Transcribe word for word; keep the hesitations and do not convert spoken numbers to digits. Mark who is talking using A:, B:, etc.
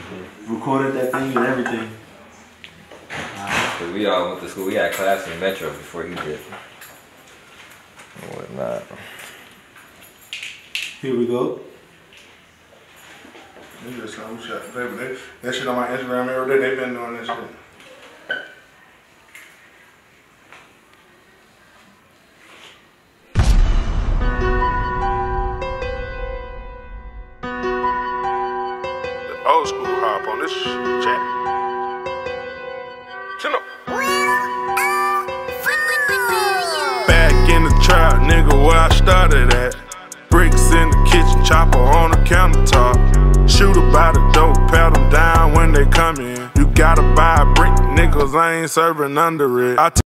A: Recorded that thing and everything.
B: Cause we all went to school. We had class in Metro before he did. And whatnot.
A: Here we go.
C: That shit on my Instagram every day. They've been doing this shit. The old school hop on this chat. Chill up. Back in the trap, nigga, where I started at. Bricks in the kitchen, chopper on the countertop. Shoot about the dope, pat them down when they come in. You gotta buy a brick, niggas, I ain't serving under it. I